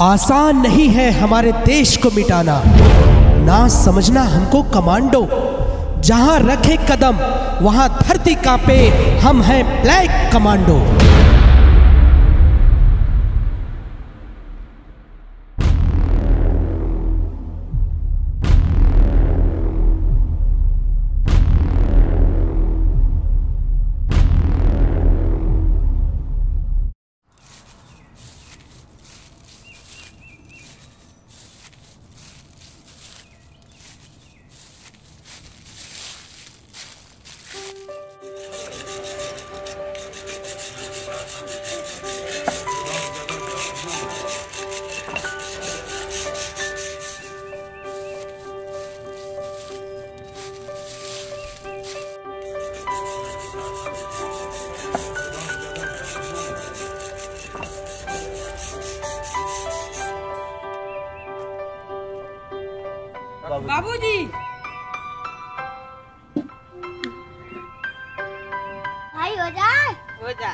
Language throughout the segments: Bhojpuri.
आसान नहीं है हमारे देश को मिटाना, ना समझना हमको कमांडो। जहां रखे कदम वहां धरती कांपे, हम हैं ब्लैक कमांडो। बाबूजी, भाई हो जाए। हो जा।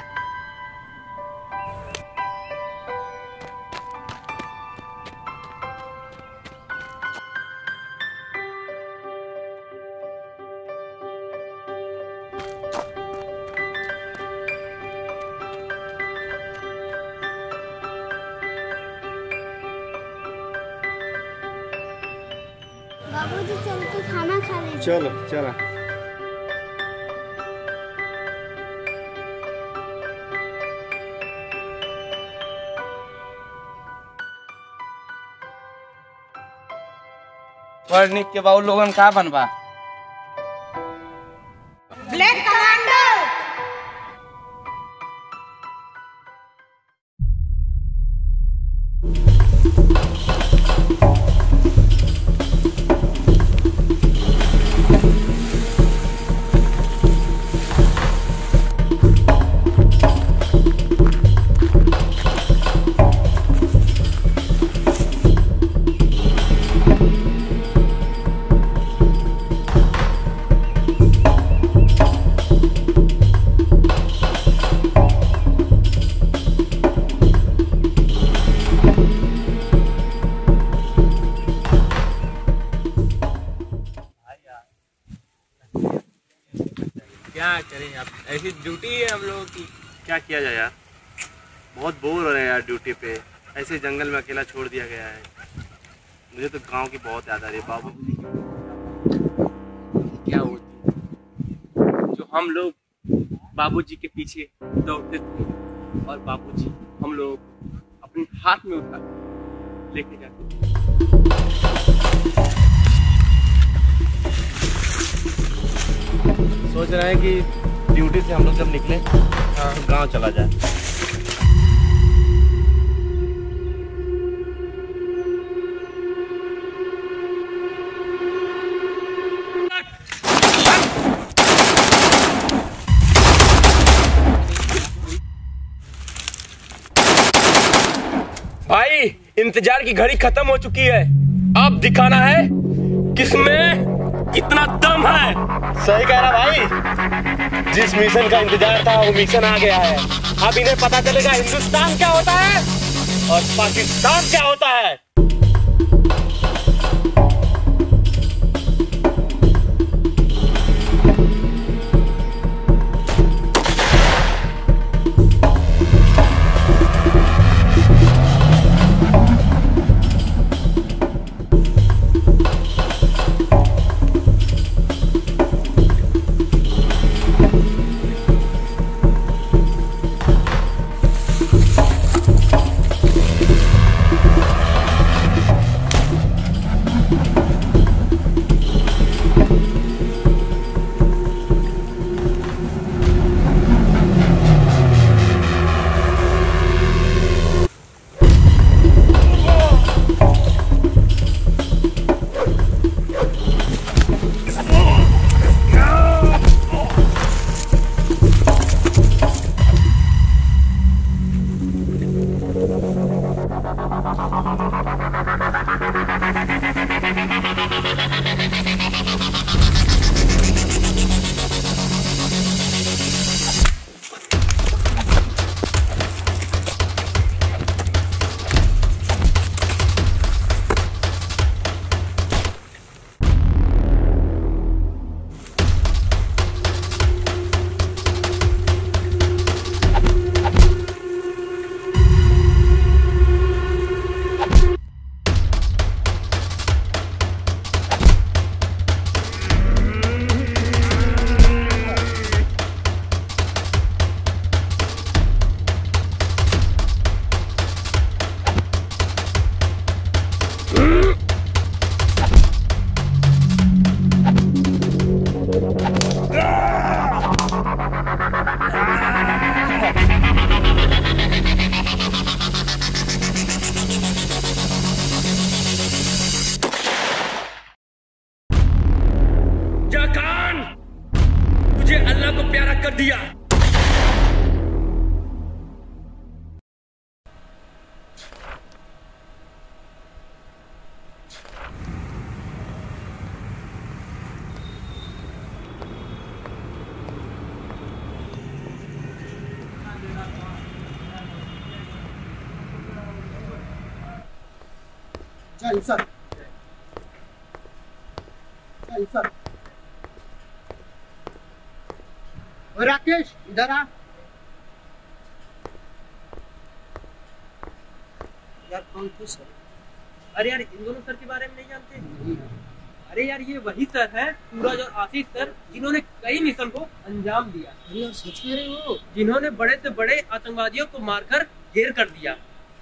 बाबूजी चल के खाना खा ले। चलो चला। पढ़ने के बाद लोगन का बनवा ब्लैक कमांडो। क्या करें आप, ऐसी ड्यूटी है हम लोगों की। क्या किया जाए यार, बहुत बोर हो रहे हैं यार ड्यूटी पे। ऐसे जंगल में अकेला छोड़ दिया गया है। मुझे तो गांव की बहुत याद आ रही है। बाबू क्या होती जो हम लोग बाबूजी के पीछे दौड़ते थे और बाबूजी हम लोग अपने हाथ में उठा लेके जाते थे। सोच रहे हैं कि ड्यूटी से हम लोग जब निकले तो गांव चला जाए। भाई इंतजार की घड़ी खत्म हो चुकी है, अब दिखाना है किसमें कितना दम है। सही कह रहा भाई, जिस मिशन का इंतजार था वो मिशन आ गया है। अब इन्हें पता चलेगा हिंदुस्तान क्या होता है और पाकिस्तान क्या होता है। चल सर, चल सर। और राकेश इधर आ। यार कौन तू सर? अरे यार इन दोनों सर के बारे में नहीं जानते? अरे यार ये वही सर है, सूरज और आशीष सर, जिन्होंने कई मिशन को अंजाम दिया। अरे यार सच कह रहे हो? जिन्होंने बड़े से बड़े आतंकवादियों को मारकर ढेर कर दिया।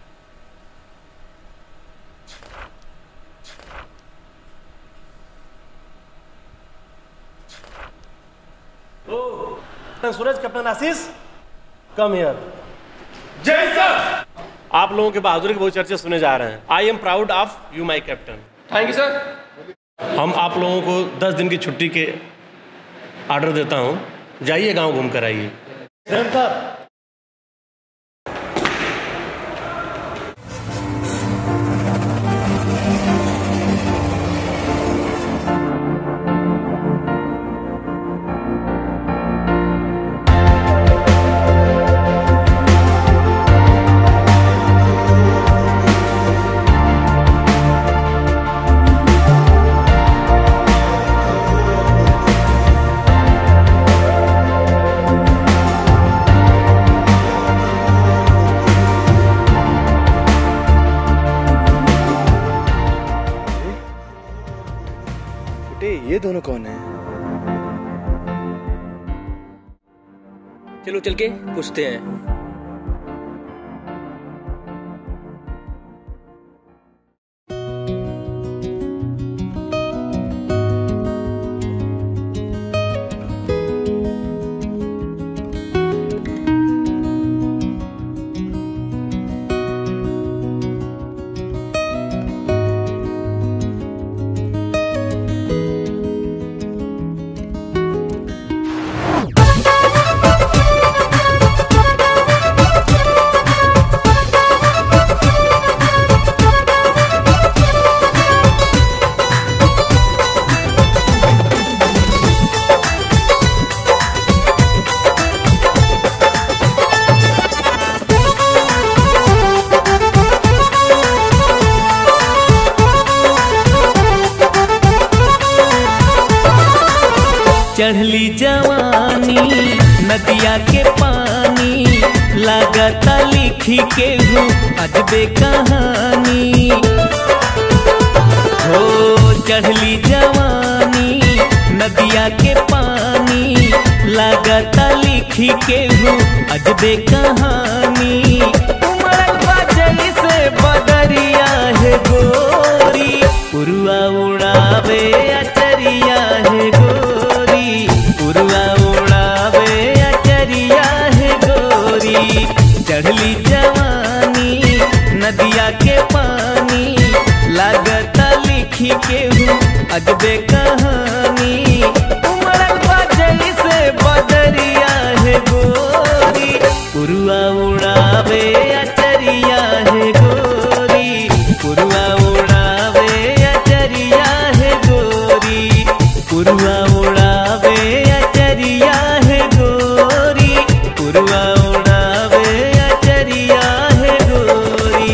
Suraj, captain Ashish, come here. जय सर। आप लोगों के बहादुरी के बहुत चर्चे सुने जा रहे हैं। I am proud of you my captain. Thank you sir. हम आप लोगों को 10 दिन की छुट्टी के ऑर्डर देता हूँ, जाइए गांव घूम कर आइए। ये दोनों कौन है? चलो चल के पूछते हैं। चढ़ली जवानी नदिया के पानी लागता लिखी के हूँ अजबे कहानी। हो चढ़ली जवानी नदिया के पानी लागता लिखी के हूँ अजबे कहानी। उमड़ल बाजई से बदरिया है गोरी, उरुआ उड़ावे अचरिया है गोरी, उरुआ उड़ावे अचरिया है गोरी। चढ़ली जवानी नदिया के पानी लागता लिखी के हूँ अजबे कहानी। उमड़ल बाजई से बदरिया है गोरी, उरुआ उड़ावे अचरिया है गोरी, उरुआ उड़ावे अचरिया है गोरी, उरुआ उड़ावे अचरिया है गोरी, उरुआ उड़ावे अचरिया है गोरी।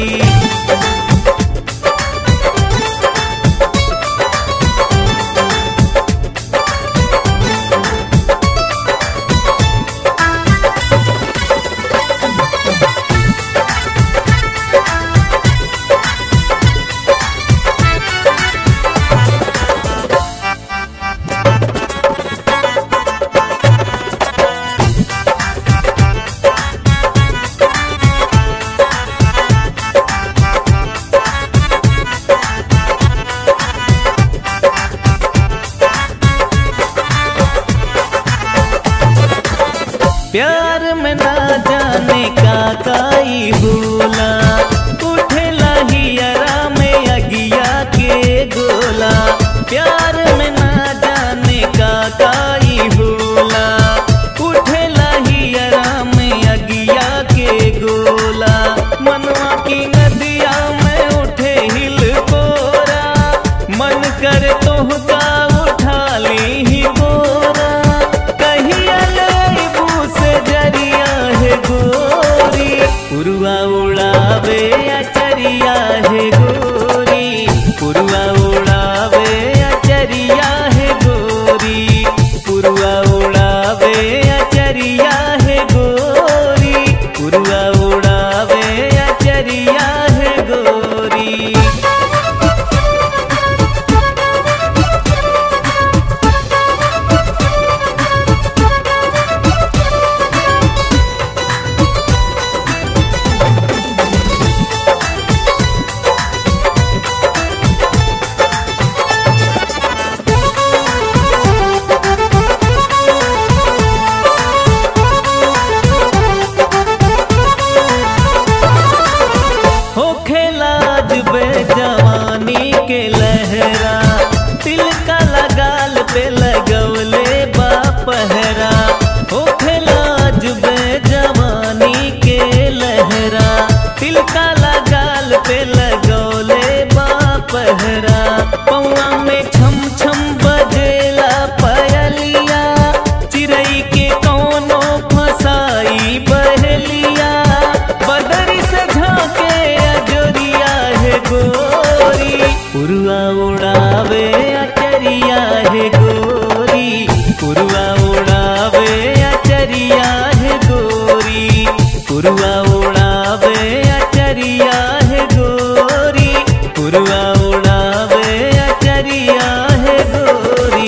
प्यार में ना जाने का काई भूला, उठेला हियरा में अगिया के गोला। प्यार में ना जाने का काई भूला, उठेला हियरा में अगिया के गोला। मनवा की नदिया में उठे हिल कोरा, मन करे तोहका उठा ली ही गोरा। कहिया जरिया है गोरी, उरुआ उड़ावे अचरिया है गोरी, पुरवा उड़ावे अचरिया है गोरी, पुरवा उड़ावे अचरिया है गोरी।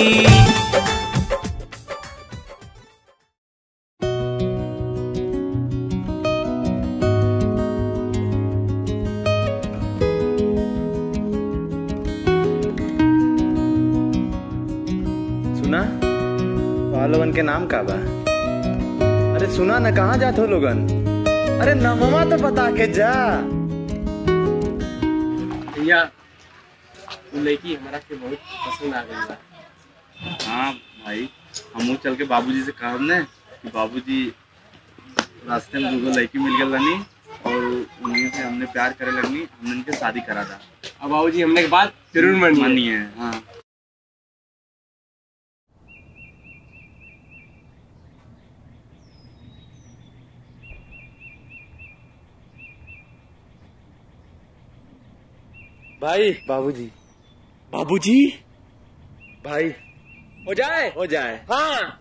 सुना तो लोगन के नाम का बा? अरे सुना न, कहाँ जात हो लोगन? अरे नमवा तो बता के जा। भैया वो लड़की हमारा के बहुत पसंद आ गई बा। हाँ भाई, हमू चल के बाबूजी से कहब ने कि बाबूजी रास्ते में दूगो लड़की मिल गई रहनी और उन्हीं से हमने प्यार करे लगनी, हमने उनके शादी करा था। अब बाबूजी हमने के बात जरूर मानी है। हाँ भाई, बाबूजी, बाबूजी, भाई, हो जाए हो जाए। हाँ।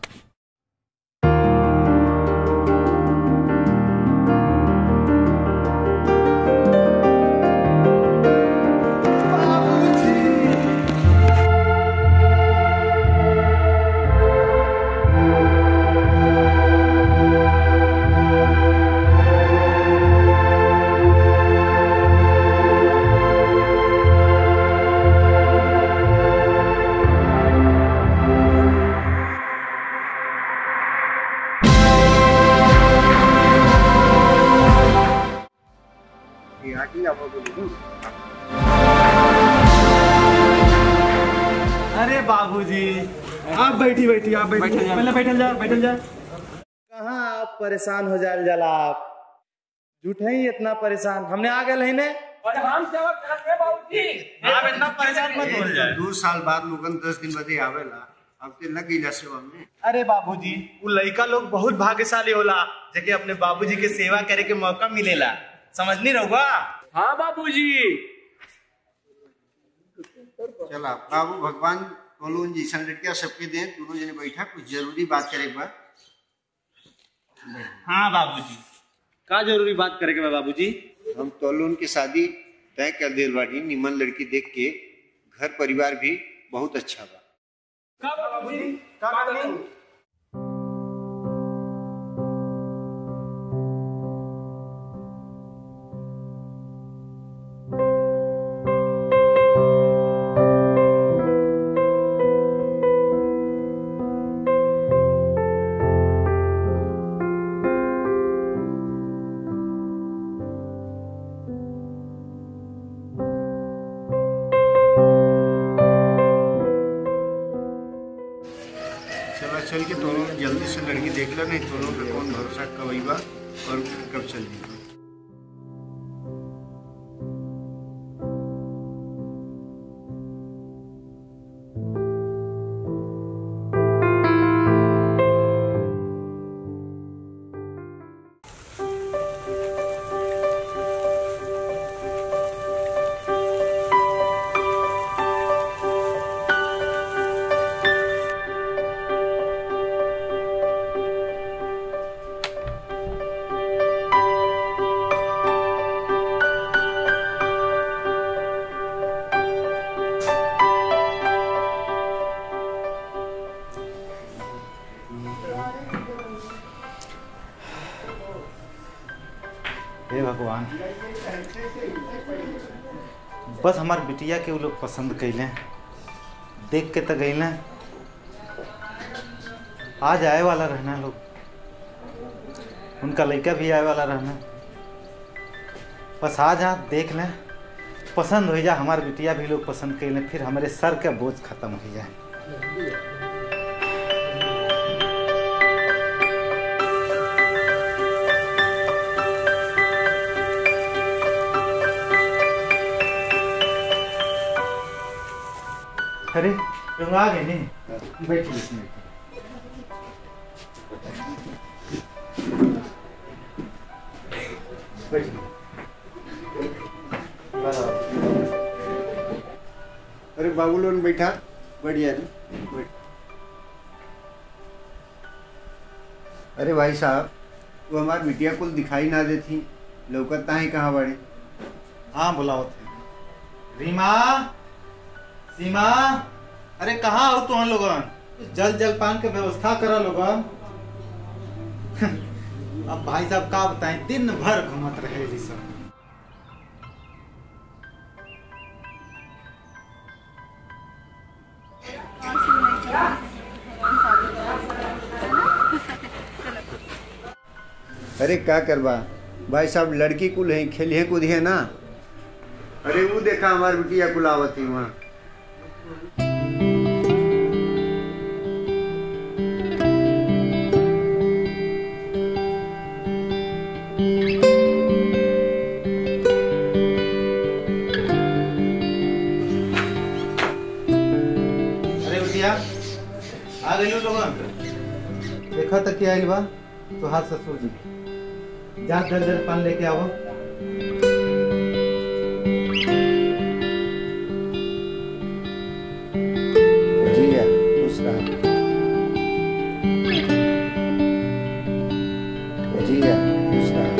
अरे बाबूजी, आप बैठी बैठी, आप बैठी, पहले बैठल जा, बैठल जा। कहाँ आप परेशान हो जाए जाला? आप झूठे ही इतना परेशान, हमने आ गए ने। और हम सेवा करते बाबूजी। आप इतना परेशान मत हो जाए। 2 साल बाद लोगन 10 दिन बदे आवेला, अब ते लग गईला सेवा में। अरे बाबूजी, वो लड़का लोग बहुत भाग्यशाली होला जेके अपने बाबूजी के सेवा करे के मौका मिलेला, समझनी रहुआ? हाँ बाबूजी। चला बाबू, भगवान बोलो जैसा लड़किया सबके दें। दोनों जने बैठा, कुछ जरूरी बात करे एक बार। हाँ बाबूजी, का जरूरी बात करे के बा बाबूजी? हम तोलून की शादी तय कर दिल बानी, निमन लड़की देख के। घर परिवार भी बहुत अच्छा बा। का बाबूजी? का बाबूजी? चल के दोनों जल्दी से लड़की देख लो, नहीं दोनों पे कौन भरोसा कब आईबा और कब चल जाएगा। हे भगवान, बस हमार बिटिया के वो लोग पसंद कैले, देख के तो गईले, आज आए वाला रहना लोग, उनका लड़का भी आए वाला रहना। बस आज आप देख लें, पसंद हो जाए, हमार बिटिया भी लोग पसंद कैले, फिर हमारे सर का बोझ खत्म हो जाए। अरे तुम आ गए नहीं? बैठिए इसमें। अरे बाबू लोन बैठा, बढ़िया जी बैठ। अरे भाई साहब, तो हमार बिटिया कुल दिखाई ना देती, लौकत ताही कहाँ बड़े। हाँ बुलाओ थे। रीमा, सीमा, अरे कहाँ हो तुम लोगन? जल जलपान के व्यवस्था करा लोगन। अब भाई साहब का बताएं, दिन भर घूमत रहे जी सब। अरे क्या करबा भाई साहब, लड़की कुल है, खेलिए कूद है ना। अरे वो देखा हमार बिटिया कुल आवत ही वहाँ। अरे बिटिया आ गई लोगन, देखा तक क्या आइल बा तुहार ससुर जी। जा जल जलपान लेके आओ। जिया खुश रहा, जिया खुश रहा।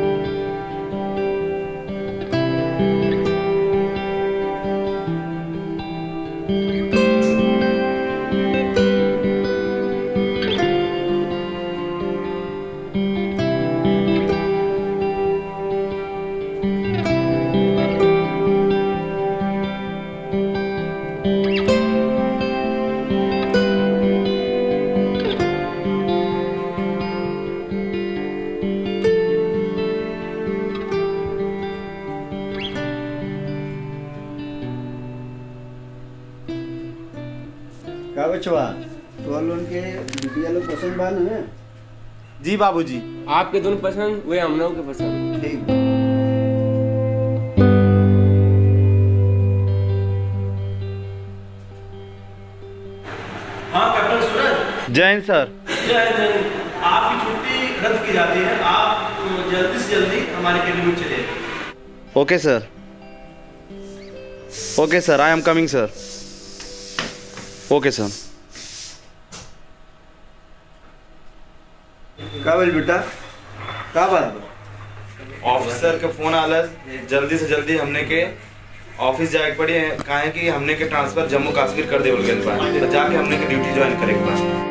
का बचवा तो लोन के बिटिया लोग पसंद बा न? जी बाबूजी। आपके दोनों पसंद, वे हम लोग के पसंद। ठीक। हाँ कैप्टन सूरज। जय हिंद सर। जय हिंद। आपकी छुट्टी रद्द की जाती है, आप जल्दी से जल्दी हमारे कैबिन में चले। Okay sir, okay sir, I am coming sir. Okay sir. का बोल बेटा, का बात बा? ऑफिसर के फोन आला, जल्दी से जल्दी हमने के ऑफिस जाए पड़ी है। काहे कि हमने के ट्रांसफर जम्मू कश्मीर कर देवल गइल बा, तो जाके हमने के ड्यूटी ज्वाइन करे के बा।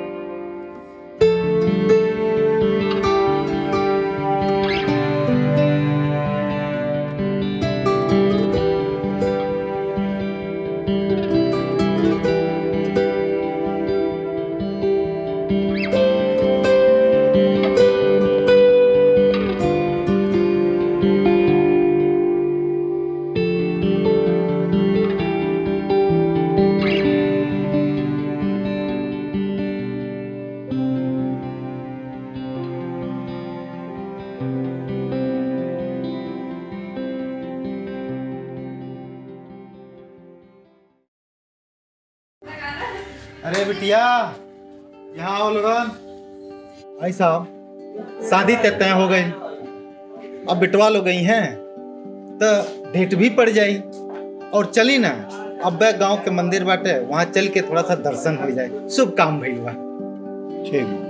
अरे बिटिया यहाँ आओ लोगन। भाई साहब शादी तय हो गई, अब बिटवा लो गई हैं तो डेट भी पड़ जाई। और चली ना, अब गांव के मंदिर बाटे, वहाँ चल के थोड़ा सा दर्शन हो जाए, शुभ काम भइल बा। ठीक।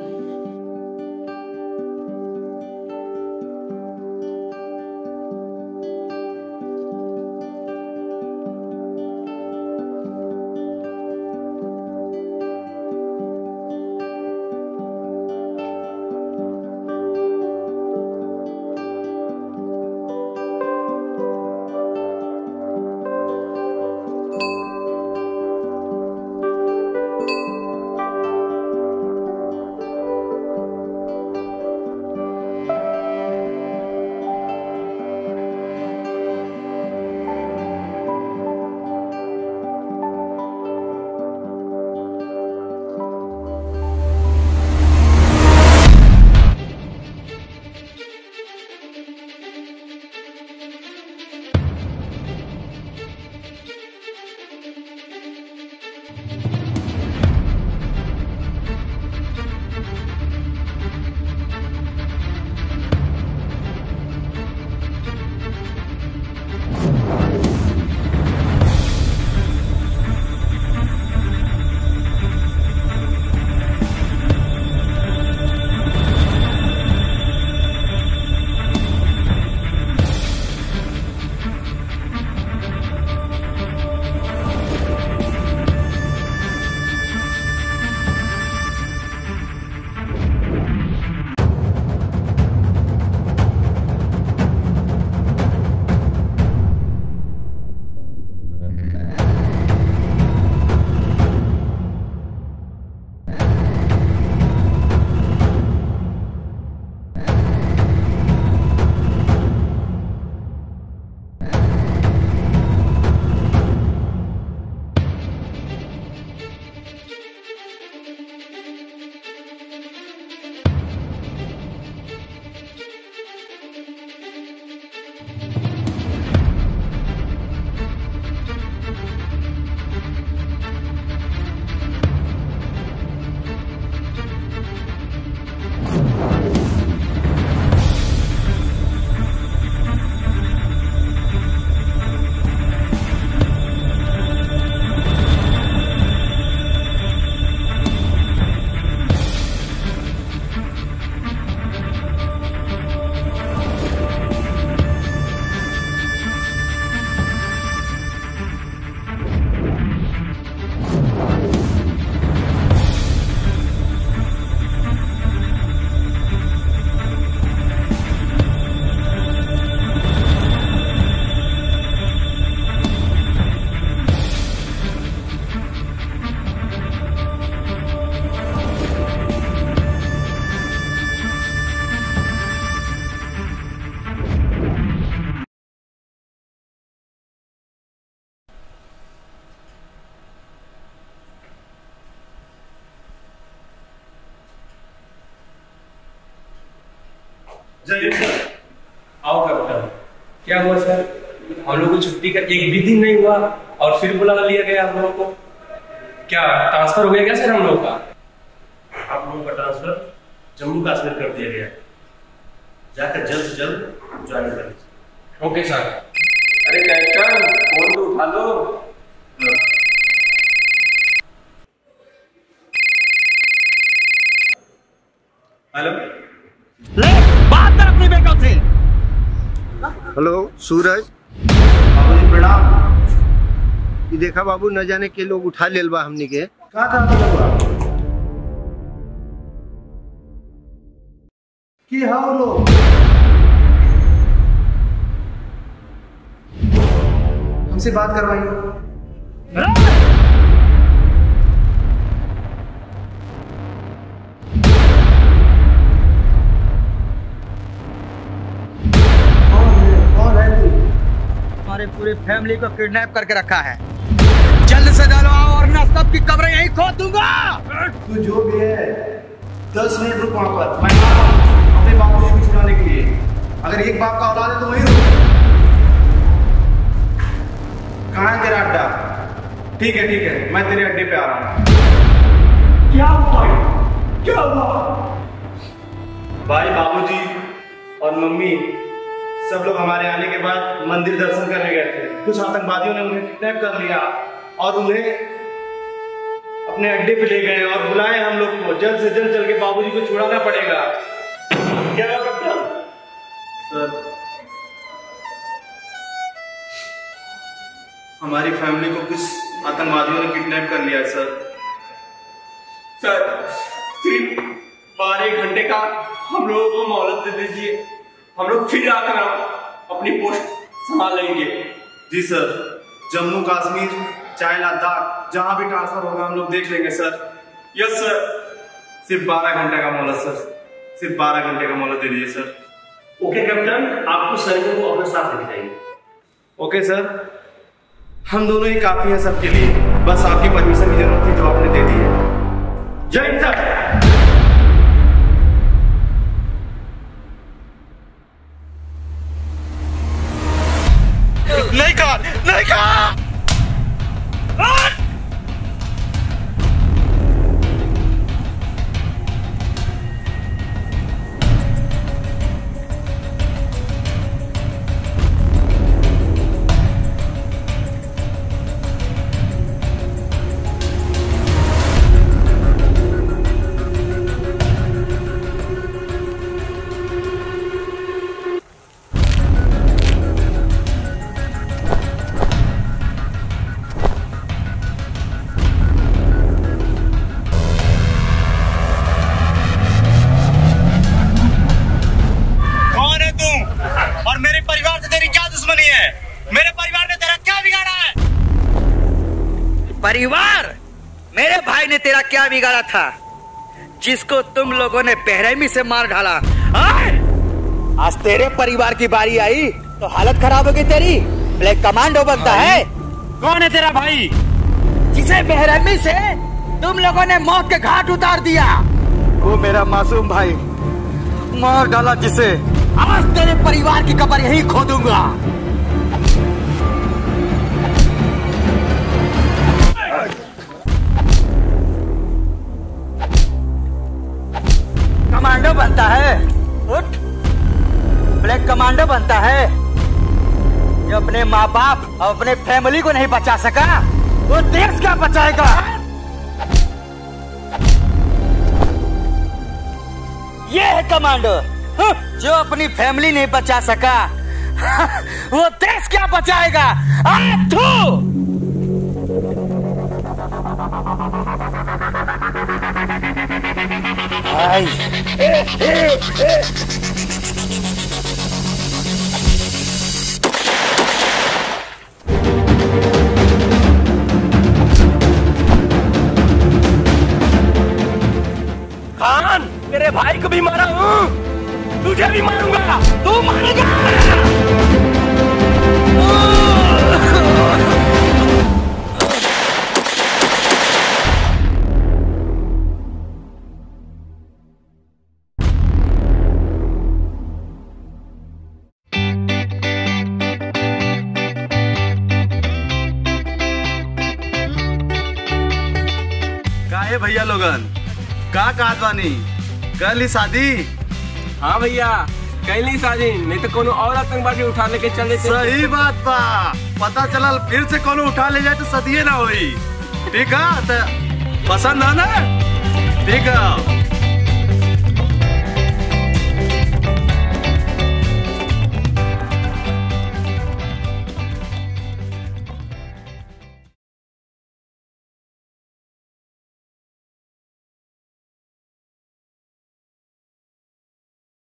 आओ कैप्टन। क्या हुआ सर? हम लोग को छुट्टी का एक भी दिन नहीं हुआ और फिर बुला लिया गया हम लोगों को। क्या ट्रांसफर हो गया क्या सर हम लोगों का? आप लोगों का ट्रांसफर जम्मू कश्मीर कर दिया गया, जाकर जल्द से जल्द ज्वाइन कर लीजिए। ओके सर। अरे कैप्टन फोन तो उठा लो। हेलो, ले बात कर अपनी बेटों से। हेलो सूरज। बाबूजी प्रणाम। ये देखा बाबू, न जाने के लोग उठा लेल बा हमनी के। कहाँ था आप लोग? की हाँ लोग हमसे बात करवाइए। हमारे पूरी फैमिली को किडनैप करके रखा है। जल्द से जल्द आओ और ना सबकी कब्रें यहीं खोद दूंगा। तू जो भी है 10 मिनट रुक वहाँ पर, मैं आ रहा हूँ अपने बाबूजी को छुड़ाने के लिए। अगर एक बाप का औलाद है तो वहीं रुक। कहाँ है तेरा अड्डा? ठीक है, मैं तेरे अड्डे पे आ रहा हूँ। क्या हुआ? क्या हुआ? भाई बाबूजी और मम्मी सब लोग हमारे आने के बाद मंदिर दर्शन करने गए थे। कुछ आतंकवादियों ने उन्हें किडनैप कर लिया और उन्हें अपने अड्डे पे ले गए और बुलाए हम लोग को। जल्द से जल्द चल के बाबूजी को छुड़ाना पड़ेगा। क्या कैप्टन? सर, हमारी फैमिली को कुछ आतंकवादियों ने किडनैप कर लिया है सर। सर सिर्फ 12 घंटे का हम लोगों को मोहलत दे दीजिए, हम लोग फिर आकर अपनी पोस्ट संभाल लेंगे। जी सर, जम्मू कश्मीर चाहे लद्दाख जहां भी ट्रांसफर होगा हम लोग देख लेंगे सर। यस सर। सिर्फ 12 घंटे का मोहलत सर, सिर्फ 12 घंटे का मोहलत दे दीजिए सर। ओके कैप्टन, आपको सैनिकों को अपने साथ लेके जाएंगे। ओके सर, हम दोनों ही काफी हैं सबके लिए। बस आपकी परमिशन की जरूरत थी जो आपने दे दी है। जय हिंद सर। नहीं कहा। परिवार? मेरे भाई ने तेरा क्या बिगाड़ा था जिसको तुम लोगों ने बेरहमी से मार डाला? आज तेरे परिवार की बारी आई तो हालत खराब होगी तेरी। ब्लैक कमांडो बनता है। कौन है तेरा भाई जिसे बेरहमी से तुम लोगों ने मौत के घाट उतार दिया? वो मेरा मासूम भाई, मार डाला जिसे। आज तेरे परिवार की कब्र यहीं खोदूंगा। कमांडो बनता है, उठ। ब्लैक कमांडो बनता है। जो अपने माँ बाप और अपने फैमिली को नहीं बचा सका वो देश क्या बचाएगा? ये है कमांडो। जो अपनी फैमिली नहीं बचा सका वो देश क्या बचाएगा? खान, तेरे भाई को भी मारा हूँ, तुझे भी मारूंगा, तू मारेगा। काहे भैया लोगन का कहत बानी कर ली शादी? हाँ भैया कहीं नहीं शादी, नहीं तो कोनो और आतंकवादी उठा लेके चले। सही बात बा, पता चलल फिर से कोनो उठा ले जाए तो सदिये ना होई। ठीक है, तो पसंद है ना? ठीक है।